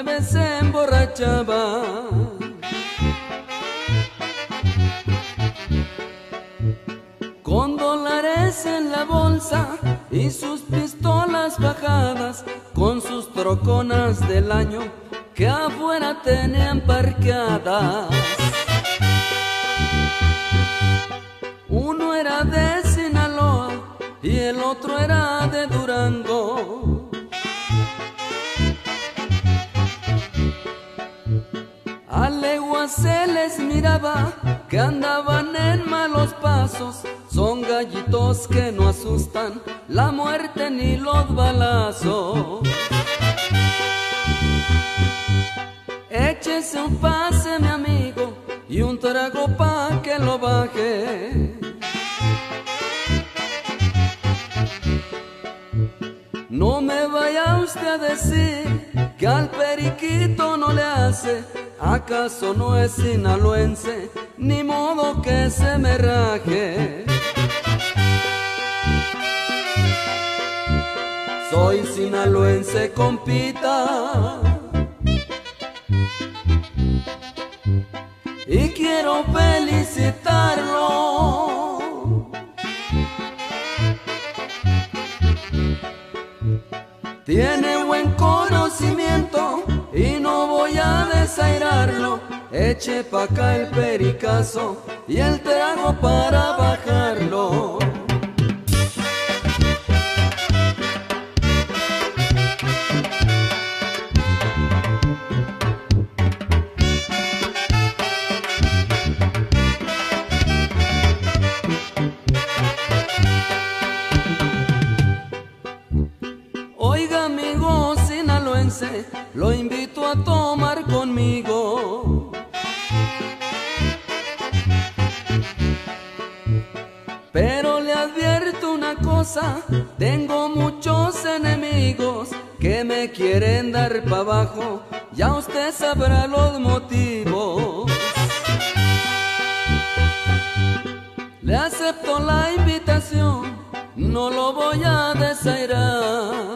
19 se emborrachaba. Con dólares en la bolsa y sus pistolas bajadas, con sus troconas del año que afuera tenían parqueadas. Uno era de Sinaloa y el otro era de Durango. A leguas se les miraba que andaban en malos pasos. Son gallitos que no asustan la muerte ni los balazos. Échese un pase, mi amigo, y un trago pa' que lo baje. No me vaya usted a decir que al periquito no le hace. ¿Acaso no es sinaloense? Ni modo que se me raje. Soy sinaloense, compita, y quiero felicitarlo. Tiene buen conocimiento y no voy a desairarlo. Eche pa' acá el pericazo y el trago para bajarlo. Oiga, amigo sinaloense, lo invito a tomar conmigo. Pero le advierto una cosa, tengo muchos enemigos que me quieren dar pa' abajo, ya usted sabrá los motivos. Le acepto la invitación, no lo voy a desairar.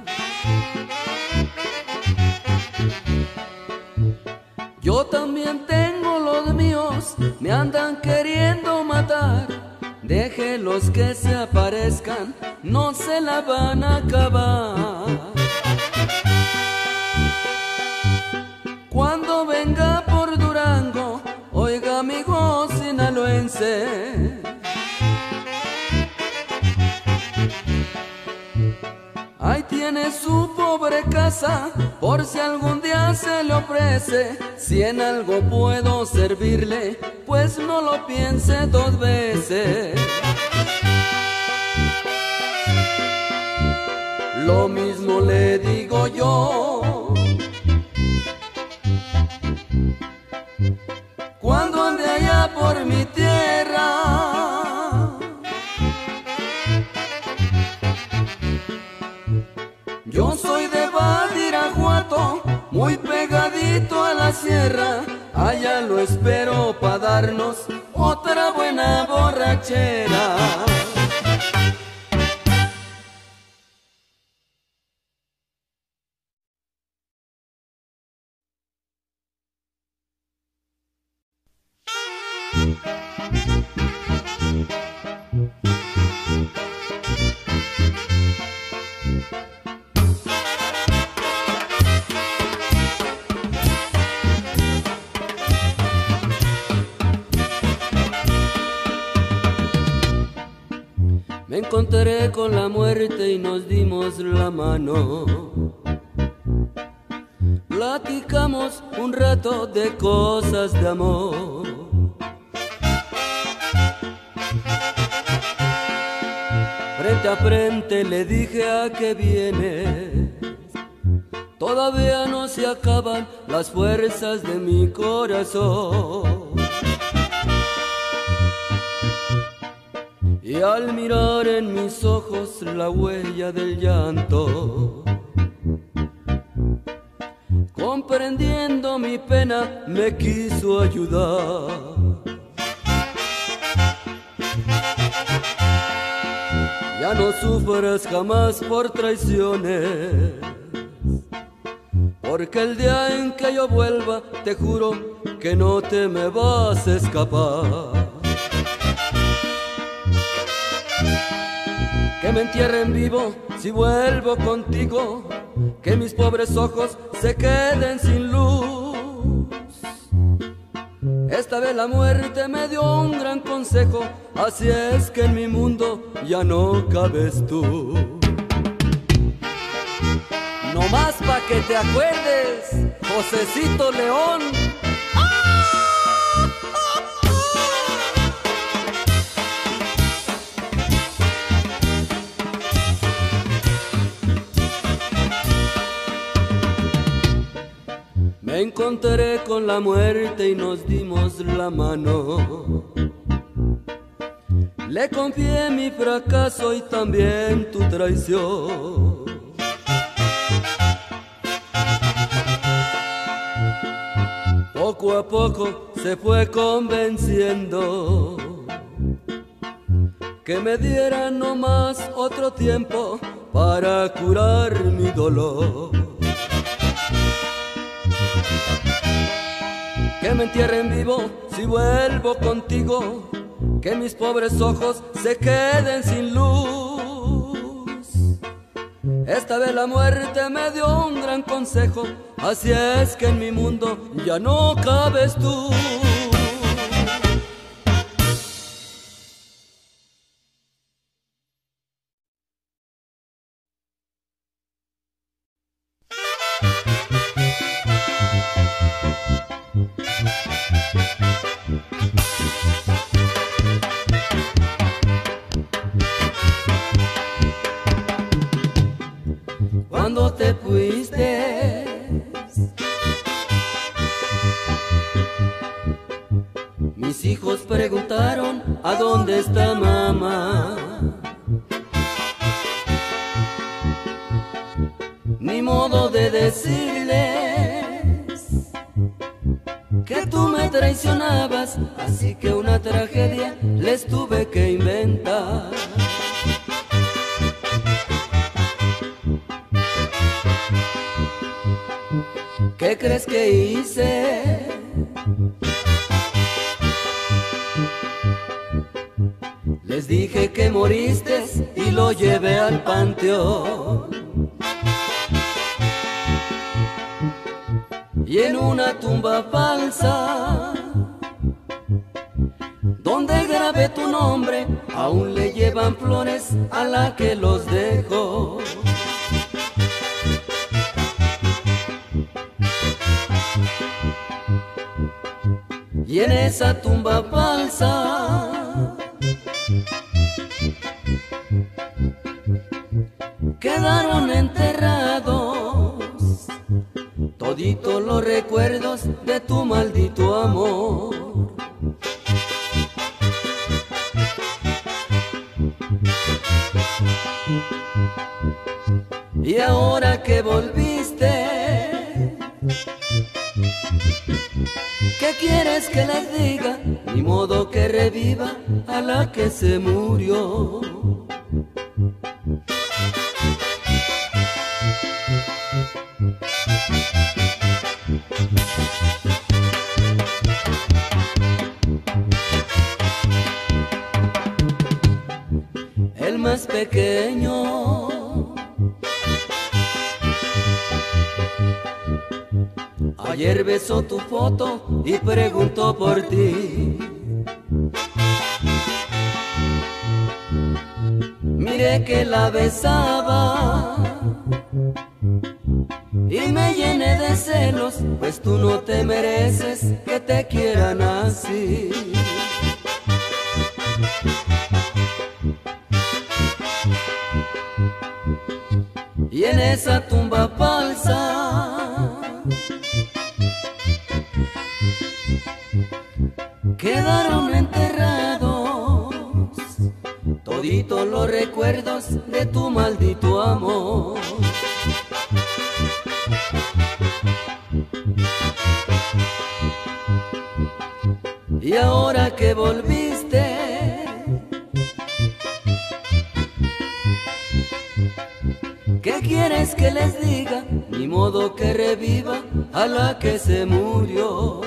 Yo también tengo los míos, me andan queriendo matar. Déjelos que se aparezcan, no se la van a acabar. Cuando venga por Durango, oiga, amigo sinaloense, ahí tiene su pobre casa, por si algún día se le ofrece. Si en algo puedo servirle, pues no lo piense dos veces. Lo mismo le digo yo, cuando ande allá por mi tierra. Yo soy de Badiraguato, muy pegadito a la sierra. Allá lo espero pa' darnos otra buena borrachera. Me encontré con la muerte y nos dimos la mano. Platicamos un rato de cosas de amor. Frente a frente le dije: ¿a qué vienes? Todavía no se acaban las fuerzas de mi corazón. Y al mirar en mis ojos la huella del llanto, comprendiendo mi pena, me quiso ayudar. Ya no sufras jamás por traiciones, porque el día en que yo vuelva te juro que no te me vas a escapar. Que me entierren vivo si vuelvo contigo, que mis pobres ojos se queden sin luz. Esta vez la muerte me dio un gran consejo, así es que en mi mundo ya no cabes tú. No más pa' que te acuerdes, Josecito León. Me encontré con la muerte y nos dimos la mano. Le confié mi fracaso y también tu traición. Poco a poco se fue convenciendo que me diera nomás otro tiempo para curar mi dolor. Que me entierren vivo si vuelvo contigo, que mis pobres ojos se queden sin luz. Esta vez la muerte me dio un gran consejo, así es que en mi mundo ya no cabes tú. Cuando te fuiste, mis hijos preguntaron ¿a dónde está mamá? Ni modo de decirles que tú me traicionabas, así que una tragedia les tuve que inventar. ¿Qué crees que hice? Les dije que moriste y lo llevé al panteón. Y en una tumba falsa, donde grabé tu nombre, aún le llevan flores a la que los dejó. Y en esa tumba falsa quedaron enterrados toditos los recuerdos de tu maldito amor. Y ahora que volviste, ¿qué quieres que les diga? Ni modo que reviva a la que se murió. El más pequeño ayer besó tu foto y preguntó por ti. Miré que la besaba y me llené de celos, pues tú no te mereces que te quieran así. Y en esa tumba falsa quedaron enterrados toditos los recuerdos de tu maldito amor. Y ahora que volviste, ¿Qué quieres que les diga? Ni modo que reviva a la que se murió.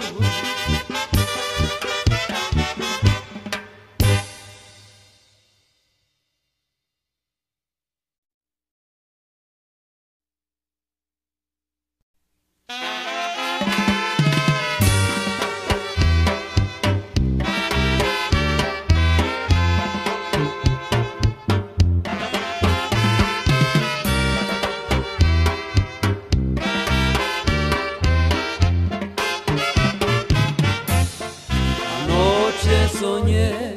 Soñé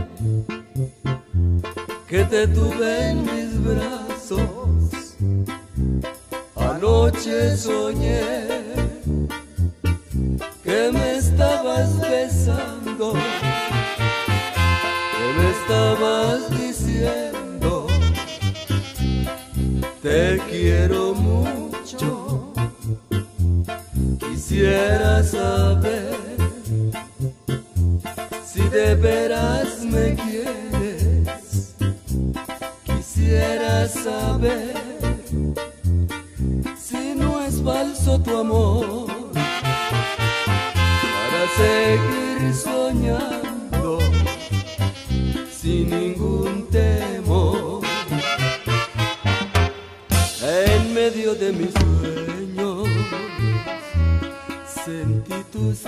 que te tuve en mis brazos. Anoche soñé que me estabas besando, que me estabas diciendo te quiero mucho. Quisiera saber si de veras me quieres. Quisiera saber si no es falso tu amor, para seguir soñando sin ningún temor. En medio de mis sueños sentí tus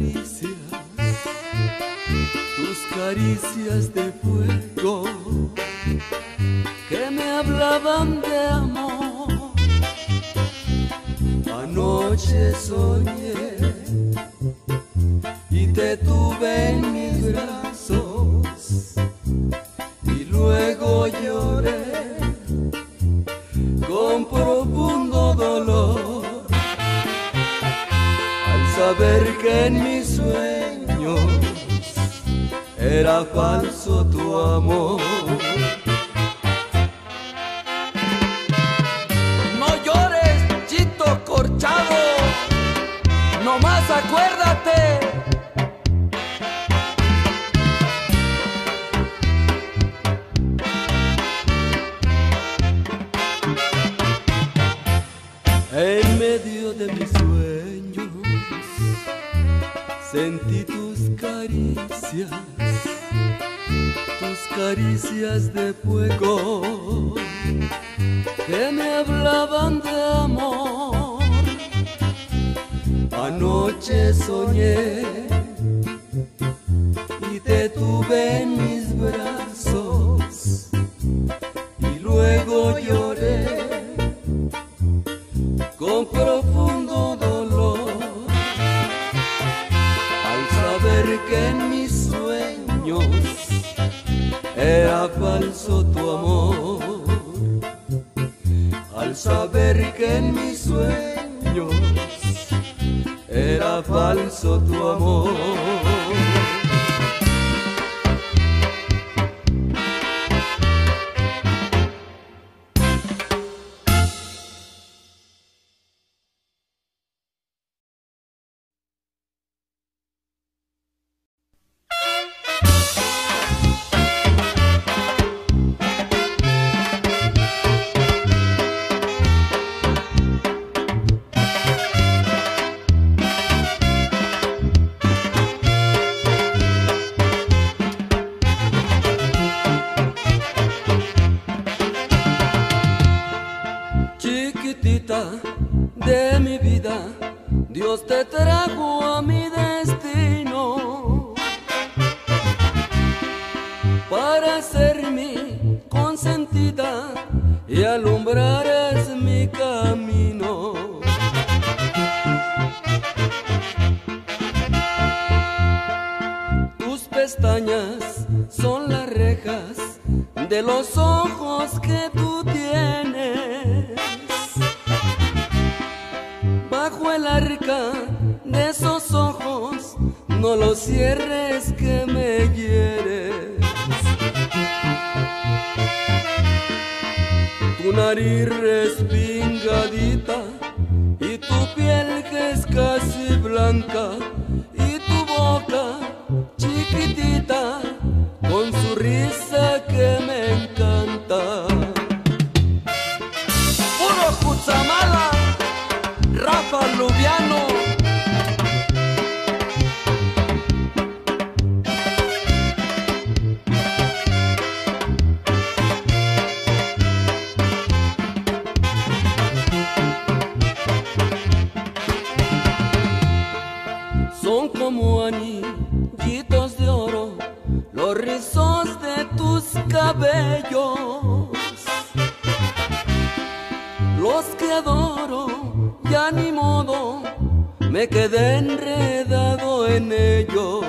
caricias de fuego que me hablaban de amor. Anoche soñé y te tuve en mis brazos y luego lloré con profundo dolor al saber que en mis sueños era falso tu amor. No llores, chito corchado, nomás acuérdate. En medio de mis sueños sentí tus caricias de fuego que me hablaban de amor. Anoche soñé y te tuve en mis brazos y luego lloré con profundo dolor al saber que en mis sueños era falso tu amor, al saber que en mis sueños era falso tu amor. De mi vida, Dios te trajo a mi destino para ser mi consentida y alumbrar mi camino. Tus pestañas son las rejas de los ojos que tú tienes. Bajo el arca de esos ojos, no los cierres que me hieres. Tu nariz respingadita y tu piel que es casi blanca y tu boca chiquitita con su risa que me encanta. los que adoro, ya ni modo, me quedé enredado en ellos.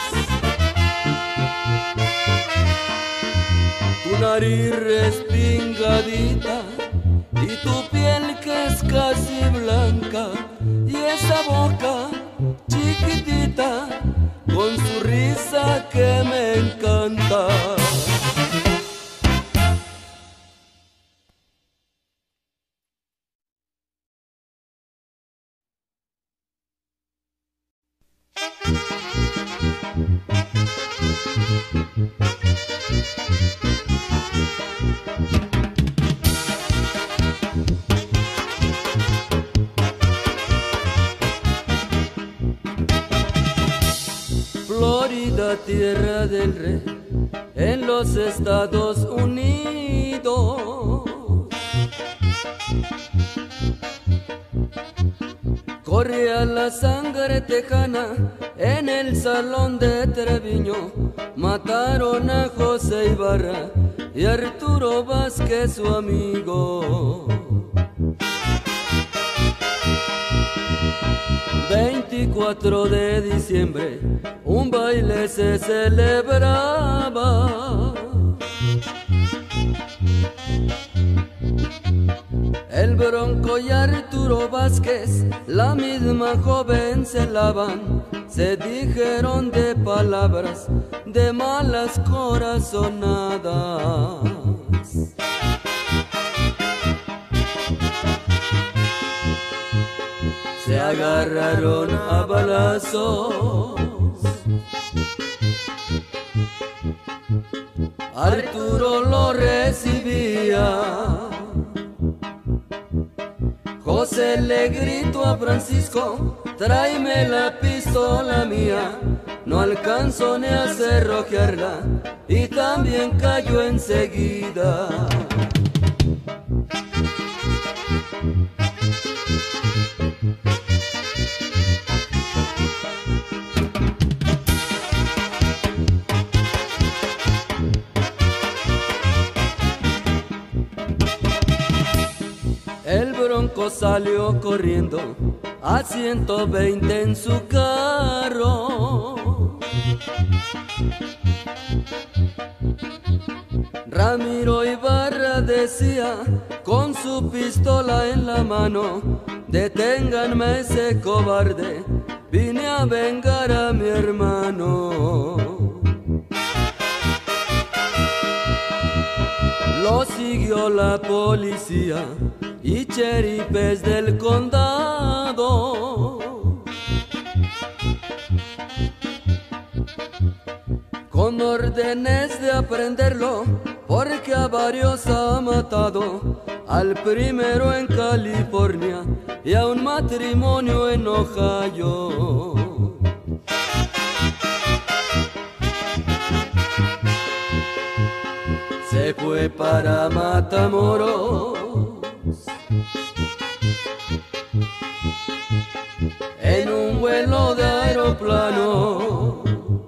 Tu nariz respingadita y tu piel que es casi blanca, y esa boca chiquitita con su risa que me encanta. Florida, tierra del rey, en los Estados Unidos. Corría la sangre tejana en el salón de Treviño. Mataron a José Ibarra y Arturo Vázquez, su amigo. 24 de diciembre, un baile se celebraba. El Bronco y Arturo Vázquez, la misma joven celaban. Se dijeron de palabras, de malas corazonadas. Se agarraron a balazos. Arturo lo recibía. José le gritó a Francisco: tráeme la pistola mía. No alcanzó ni a cerrojearla y también cayó enseguida. El Bronco salió corriendo a 120 en su carro. Ramiro Ibarra decía con su pistola en la mano: deténganme ese cobarde, vine a vengar a mi hermano. Lo siguió la policía y cherifes del condado. Con órdenes de aprenderlo, porque a varios ha matado. Al primero en California y a un matrimonio en Ohio. Se fue para Matamoros en un vuelo de aeroplano.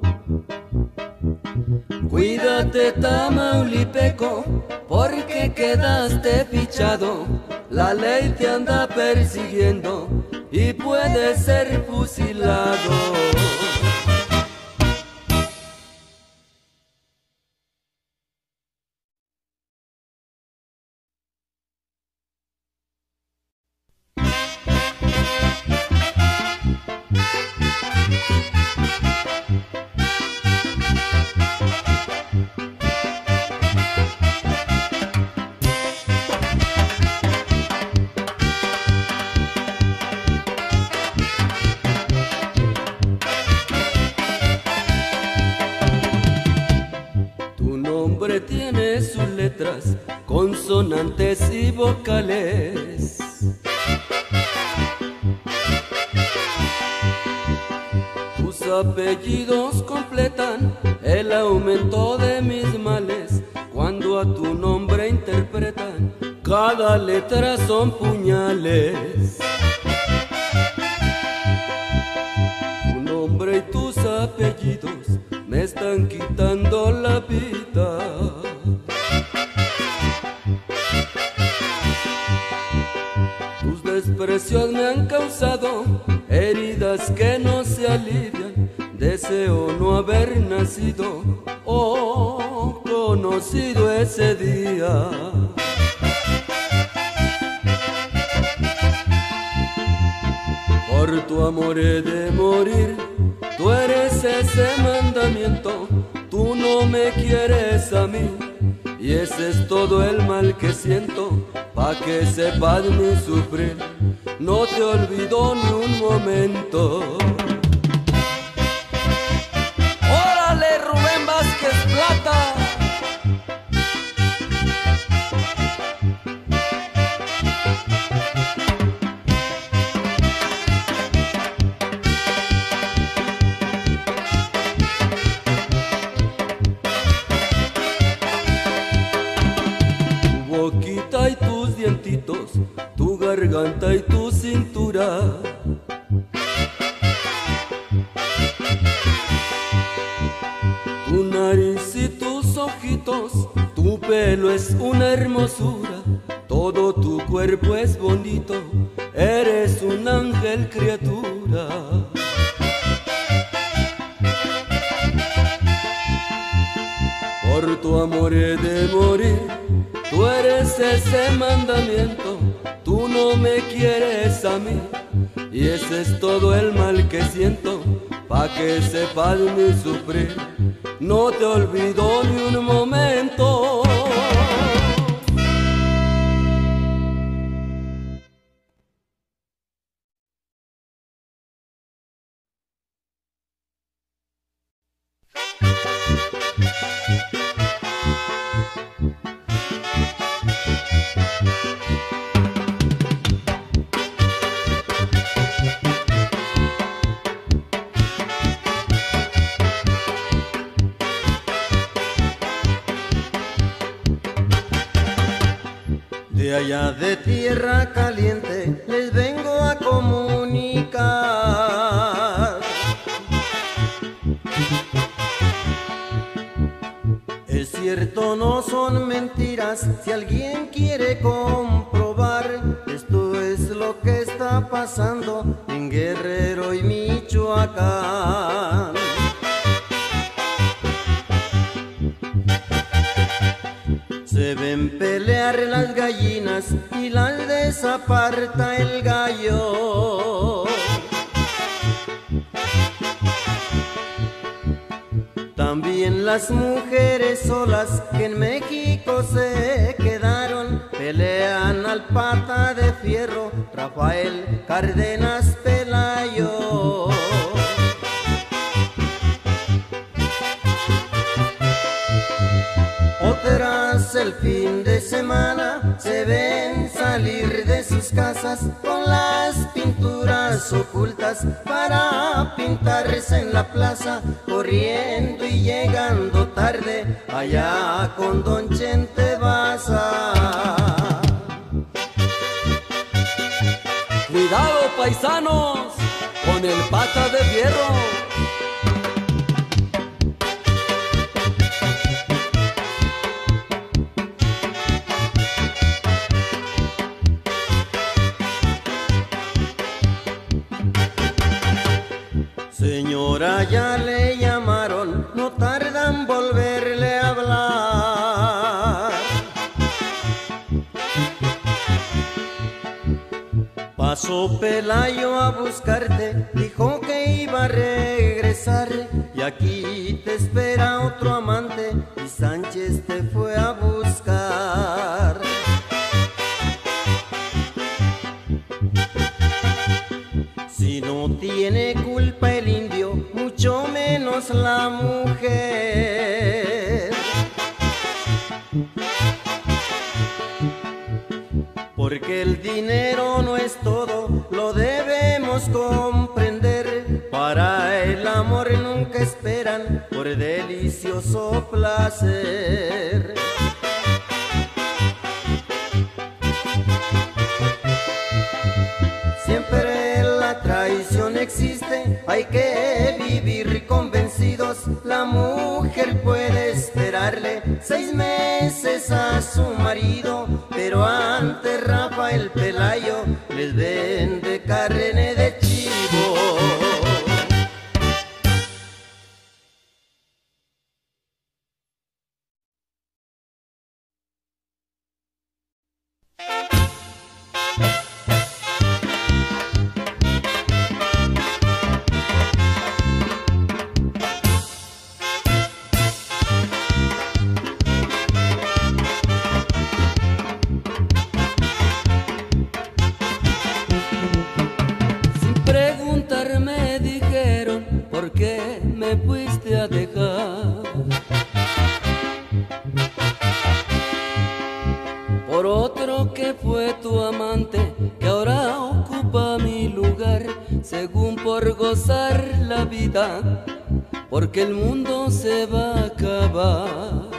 Cuídate, Tamaulipeco, porque quedaste fichado. La ley te anda persiguiendo y puedes ser fusilado. Tiene sus letras, consonantes y vocales. Tus apellidos completan el aumento de mis males. Cuando a tu nombre interpretan, cada letra son puñales. Tu nombre y tus apellidos me están quitando la vida. precios me han causado heridas que no se alivian. Deseo no haber nacido o conocido ese día. Por tu amor he de morir, tú eres ese mandamiento. Tú no me quieres a mí y ese es todo el mal que siento. Pa' que sepas mi sufrir, no te olvido ni un momento. ¡Órale, Rubén Vázquez Plata! Y tus dientitos, tu garganta y tu cintura. Tu nariz y tus ojitos, tu pelo es una hermosura. Todo tu cuerpo es bonito, eres un ángel criatura. Por tu amor he de morir, tú eres ese mandamiento. Tú no me quieres a mí y ese es todo el mal que siento. Pa' que sepas mi sufrir, no te olvido ni un momento. De allá de tierra caliente les vengo a comunicar. Es cierto, no son mentiras, si alguien quiere comprobar. Esto es lo que está pasando en Guerrero y Michoacán. Se ven pelear las gallinas y las desaparta el gallo. También las mujeres solas que en México se quedaron pelean al pata de fierro Rafael Cárdenas Pelayo. Otras el fin de semana se ven salir de sus casas con las pinturas ocultas para pintarse en la plaza, corriendo y llegando tarde allá con don Chente Baza. Cuidado, paisanos, con el pata de fierro. Señora, ya le llamaron, no tardan volverle a hablar. Pasó Pelayo a buscarte, dijo que iba a regresar. Y aquí te espera otro amante y Sánchez te fue a buscar. Si no tiene culpa el indio, mucho menos la mujer. Porque el dinero no es todo, lo debemos comprender. Para el amor nunca esperan por delicioso placer. Siempre la traición existe, hay que vivir convencidos. La mujer puede esperarle 6 meses a su marido, pero antes Rafael Pelayo les ven por otro que fue tu amante, que ahora ocupa mi lugar, según por gozar la vida, porque el mundo se va a acabar.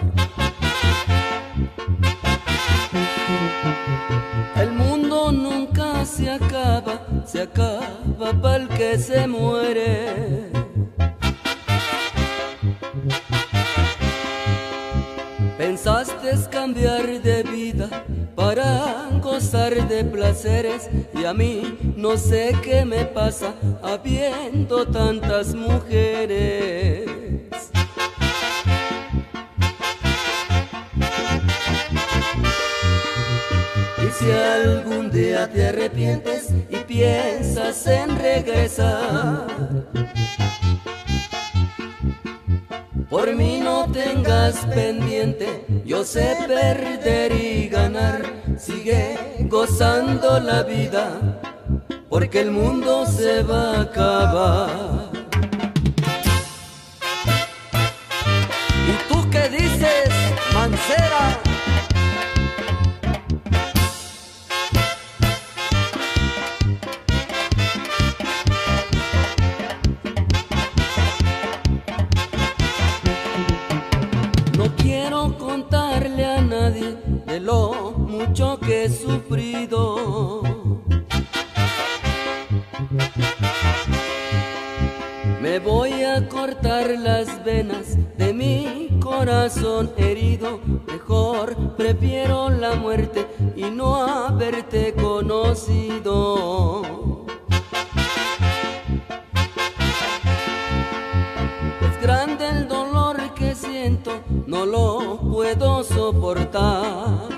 El mundo nunca se acaba pa'l que se muere. Pensaste cambiar de vida para gozar de placeres, y a mí no sé qué me pasa habiendo tantas mujeres. Y si algún día te arrepientes y piensas en regresar, por mí no tengas pendiente, yo sé perder y ganar. Sigue gozando la vida, porque el mundo se va a acabar. ¿Y tú qué dices, Mancera? Contarle a nadie de lo mucho que he sufrido. Me voy a cortar las venas de mi corazón herido. Mejor prefiero la muerte y no haberte conocido. Es grande el dolor que siento, no lo puedo soportar.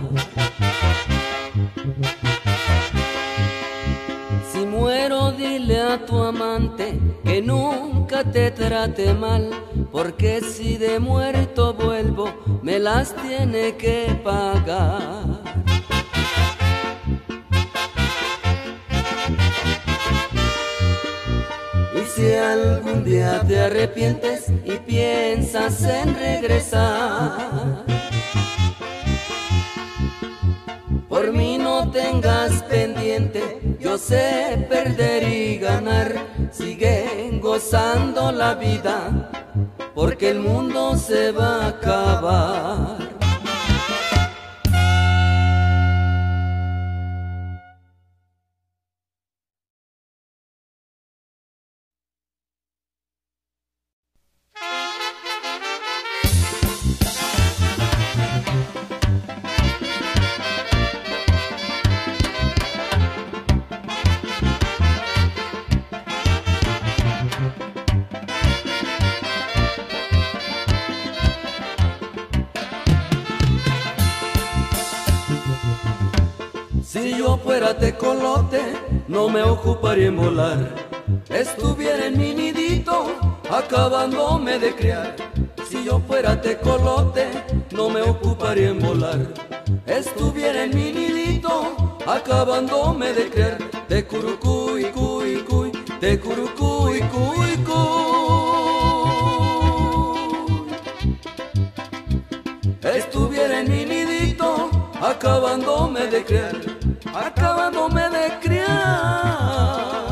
Si muero, dile a tu amante que nunca te trate mal, porque si de muerto vuelvo, me las tiene que pagar. Y si algún día te arrepientes y piensas en regresar, por mí no tengas pendiente, yo sé perder y ganar. Sigue gozando la vida, porque el mundo se va a acabar. Si yo fuera tecolote, no me ocuparía en volar. Estuviera en mi nidito, acabándome de criar. Si yo fuera tecolote, no me ocuparía en volar. Estuviera en mi nidito, acabándome de criar. Te curucuy, cuy, cuy, te curucuy, cuy, cuy. Estuviera en mi nidito, acabándome de criar, acabándome de criar.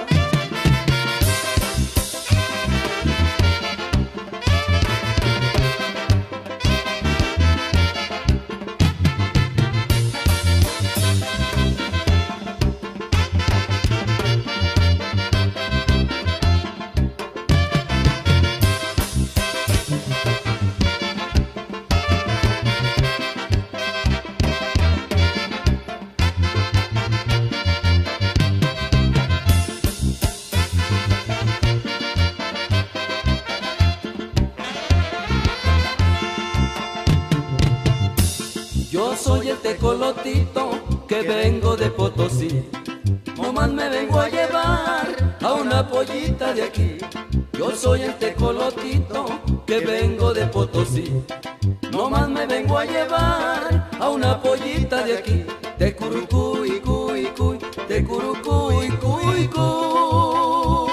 Yo soy el tecolotito que vengo de Potosí. Nomás me vengo a llevar a una pollita de aquí. Yo soy el tecolotito que vengo de Potosí. Nomás me vengo a llevar a una pollita de aquí. Te curucuy, cuy, cuy, te curucuy, cuy, cuy.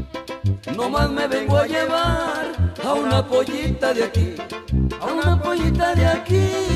Nomás me vengo a llevar a una pollita de aquí, a una pollita de aquí.